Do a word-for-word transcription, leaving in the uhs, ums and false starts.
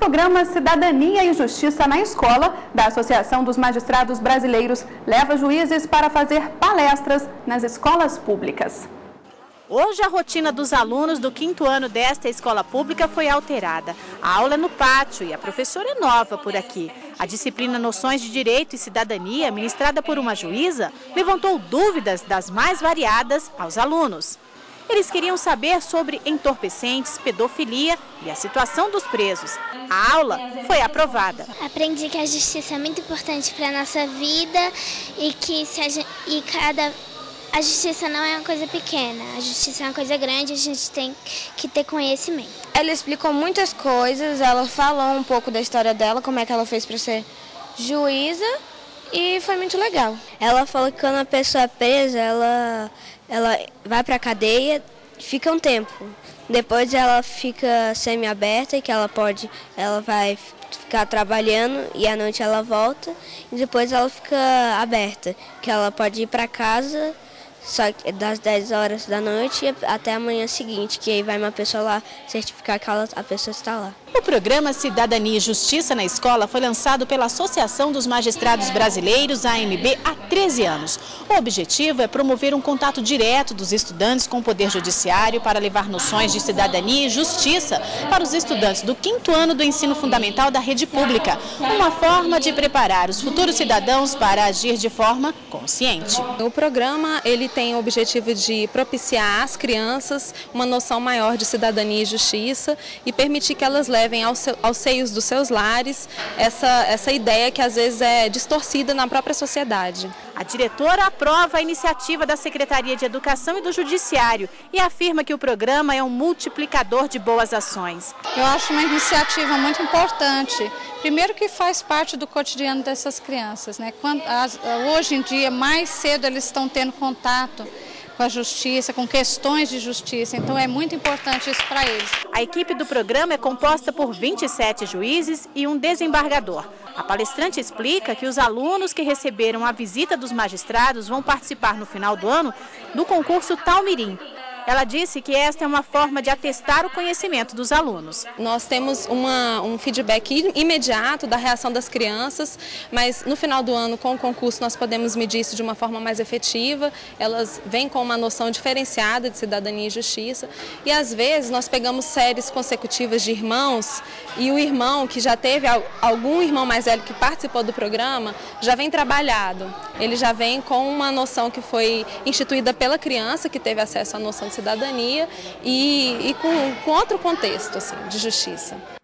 programa Cidadania e Justiça na Escola, da Associação dos Magistrados Brasileiros, leva juízes para fazer palestras nas escolas públicas. Hoje a rotina dos alunos do quinto ano desta escola pública foi alterada. A aula é no pátio e a professora é nova por aqui. A disciplina Noções de Direito e Cidadania, ministrada por uma juíza, levantou dúvidas das mais variadas aos alunos. Eles queriam saber sobre entorpecentes, pedofilia e a situação dos presos. A aula foi aprovada. Aprendi que a justiça é muito importante para a nossa vida e que se a, gente, e cada, a justiça não é uma coisa pequena, a justiça é uma coisa grande, a gente tem que ter conhecimento. Ela explicou muitas coisas, ela falou um pouco da história dela, como é que ela fez para ser juíza, e foi muito legal. Ela falou que quando a pessoa é presa, ela, ela vai para a cadeia, fica um tempo. Depois ela fica semi-aberta, que ela pode, ela vai ficar trabalhando e à noite ela volta. E depois ela fica aberta, que ela pode ir para casa, só que das dez horas da noite até a manhã seguinte, que aí vai uma pessoa lá certificar que ela, a pessoa está lá. O programa Cidadania e Justiça na Escola foi lançado pela Associação dos Magistrados Brasileiros, A M B, há treze anos. O objetivo é promover um contato direto dos estudantes com o Poder Judiciário para levar noções de cidadania e justiça para os estudantes do quinto ano do ensino fundamental da rede pública. Uma forma de preparar os futuros cidadãos para agir de forma consciente. O programa ele tem o objetivo de propiciar às crianças uma noção maior de cidadania e justiça e permitir que elas levem aos, seu, aos seios dos seus lares essa, essa ideia que às vezes é distorcida na própria sociedade. A diretora aprova a iniciativa da Secretaria de Educação e do Judiciário e afirma que o programa é um multiplicador de boas ações. Eu acho uma iniciativa muito importante. Primeiro que faz parte do cotidiano dessas crianças, né? Quando, as, hoje em dia, mais cedo eles estão tendo contato com a justiça, com questões de justiça, então é muito importante isso para eles. A equipe do programa é composta por vinte e sete juízes e um desembargador. A palestrante explica que os alunos que receberam a visita dos magistrados vão participar no final do ano do concurso Talmirim. Ela disse que esta é uma forma de atestar o conhecimento dos alunos. Nós temos uma, um feedback imediato da reação das crianças, mas no final do ano, com o concurso, nós podemos medir isso de uma forma mais efetiva. Elas vêm com uma noção diferenciada de cidadania e justiça. E às vezes nós pegamos séries consecutivas de irmãos e o irmão que já teve algum irmão mais velho que participou do programa já vem trabalhado. Ele já vem com uma noção que foi instituída pela criança, que teve acesso à noção de cidadania e, e com, com outro contexto assim, de justiça.